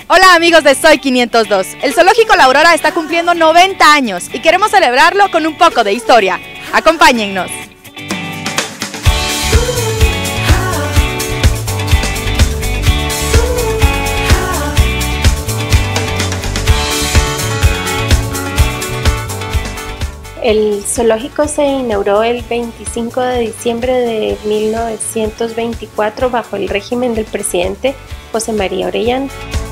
Hola amigos de Soy 502, el Zoológico La Aurora está cumpliendo 90 años y queremos celebrarlo con un poco de historia. Acompáñennos. El zoológico se inauguró el 25 de diciembre de 1924 bajo el régimen del presidente José María Orellana.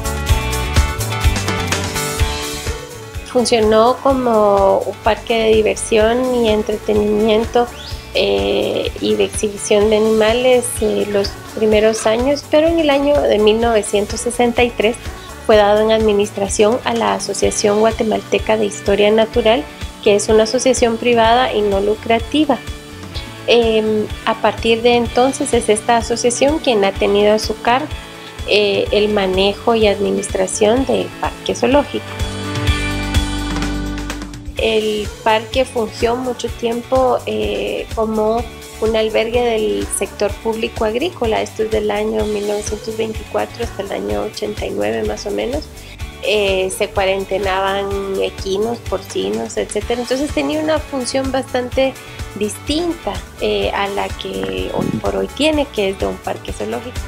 Funcionó como un parque de diversión y entretenimiento y de exhibición de animales los primeros años, pero en el año de 1963 fue dado en administración a la Asociación Guatemalteca de Historia Natural, que es una asociación privada y no lucrativa. A partir de entonces es esta asociación quien ha tenido a su cargo el manejo y administración del parque zoológico. El parque fungió mucho tiempo como un albergue del sector público agrícola. Esto es del año 1924 hasta el año 89 más o menos. Se cuarentenaban equinos, porcinos, etc. Entonces tenía una función bastante distinta a la que hoy por hoy tiene, que es de un parque zoológico.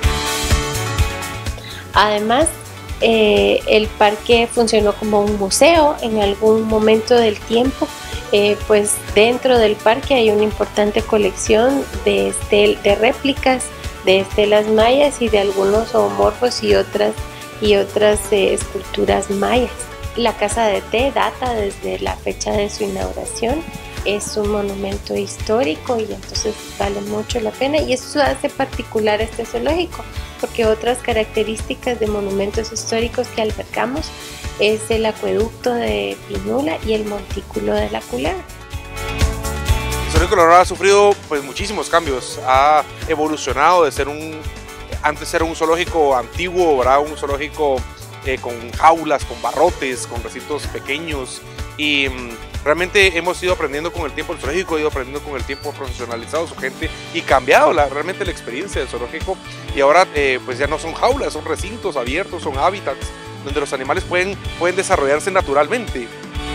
Además, el parque funcionó como un museo en algún momento del tiempo, pues dentro del parque hay una importante colección de réplicas de estelas mayas y de algunos zoomorfos y otras esculturas mayas. La casa de té data desde la fecha de su inauguración, es un monumento histórico y entonces vale mucho la pena, y eso hace particular a este zoológico, porque otras características de monumentos históricos que albergamos es el acueducto de Pinula y el montículo de la Culebra. El Zoológico La Aurora ha sufrido pues muchísimos cambios, ha evolucionado de ser antes era un zoológico antiguo, ¿verdad? Un zoológico con jaulas, con barrotes, con recintos pequeños, y realmente hemos ido aprendiendo con el tiempo. El zoológico ha ido aprendiendo con el tiempo, profesionalizado su gente y cambiado realmente la experiencia del zoológico, y ahora pues ya no son jaulas, son recintos abiertos, son hábitats donde los animales pueden desarrollarse naturalmente.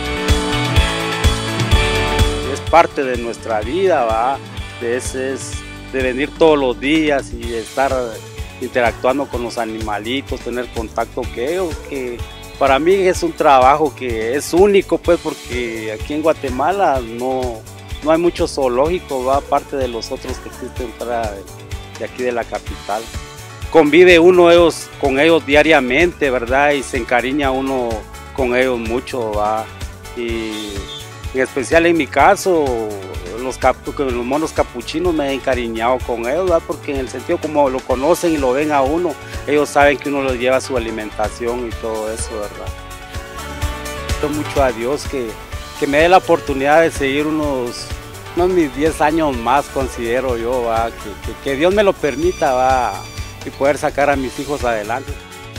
Es parte de nuestra vida, ¿va? De venir todos los días y estar interactuando con los animalitos, tener contacto con ellos, que para mí es un trabajo que es único, pues, porque aquí en Guatemala no hay muchos zoológicos, ¿va? Aparte de los otros que existen fuera de aquí de la capital. Convive uno con ellos diariamente, ¿verdad? Y se encariña uno con ellos mucho, ¿va? Y en especial en mi caso, los monos capuchinos, me he encariñado con ellos, ¿verdad? Porque en el sentido como lo conocen y lo ven a uno, ellos saben que uno les lleva su alimentación y todo eso, ¿verdad? Pido mucho a Dios que me dé la oportunidad de seguir unos mis 10 años más, considero yo, ¿va? Que Dios me lo permita, ¿va? Y poder sacar a mis hijos adelante.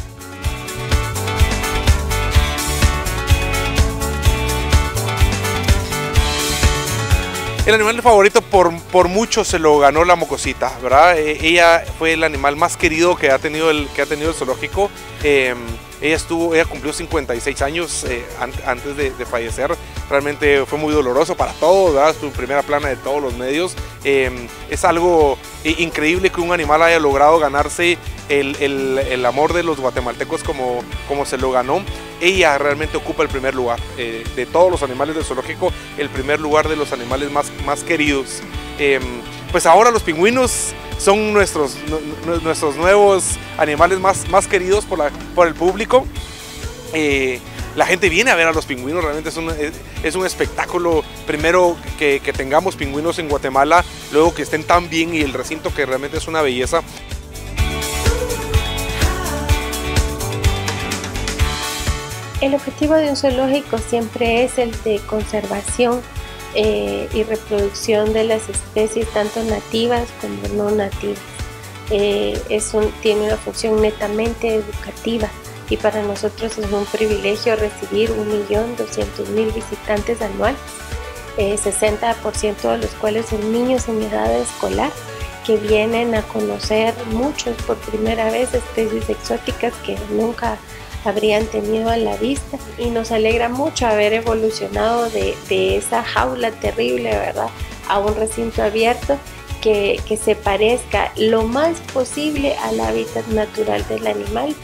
El animal favorito por mucho se lo ganó la mocosita, ¿verdad? Ella fue el animal más querido que ha tenido el zoológico. Ella cumplió 56 años antes de fallecer. Realmente fue muy doloroso para todos, ¿verdad? Su primera plana de todos los medios. Es algo increíble que un animal haya logrado ganarse el amor de los guatemaltecos como se lo ganó. Ella realmente ocupa el primer lugar de todos los animales del zoológico, el primer lugar de los animales más queridos. Pues ahora los pingüinos son nuestros nuevos animales más queridos por el público. La gente viene a ver a los pingüinos, realmente es un espectáculo. Primero que tengamos pingüinos en Guatemala, luego que estén tan bien, y el recinto, que realmente es una belleza. El objetivo de un zoológico siempre es el de conservación y reproducción de las especies, tanto nativas como no nativas. Tiene una función netamente educativa, y para nosotros es un privilegio recibir 1.200.000 visitantes anuales, 60% de los cuales son niños en edad escolar, que vienen a conocer muchos por primera vez especies exóticas que nunca habrían tenido a la vista, y nos alegra mucho haber evolucionado de esa jaula terrible, ¿verdad?, a un recinto abierto que se parezca lo más posible al hábitat natural del animal.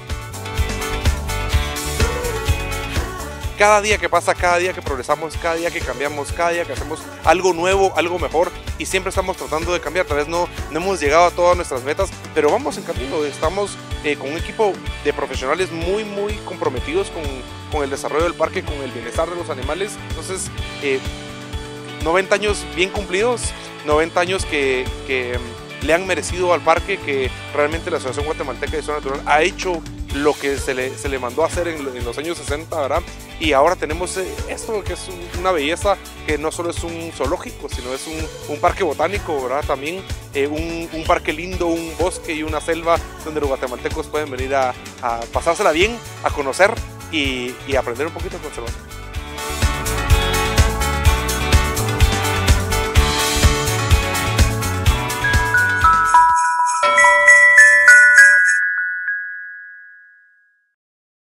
Cada día que pasa, cada día que progresamos, cada día que cambiamos, cada día que hacemos algo nuevo, algo mejor, y siempre estamos tratando de cambiar. Tal vez no hemos llegado a todas nuestras metas, pero vamos en camino. Estamos con un equipo de profesionales muy comprometidos con el desarrollo del parque, con el bienestar de los animales. Entonces 90 años bien cumplidos, 90 años que le han merecido al parque, que realmente la Asociación Guatemalteca de Historia Natural ha hecho lo que se le mandó a hacer en los años 60, ¿verdad? Y ahora tenemos esto que es una belleza, que no solo es un zoológico, sino es un parque botánico, ¿verdad? También un parque lindo, un bosque y una selva donde los guatemaltecos pueden venir a pasársela bien, a conocer y aprender un poquito de conservación.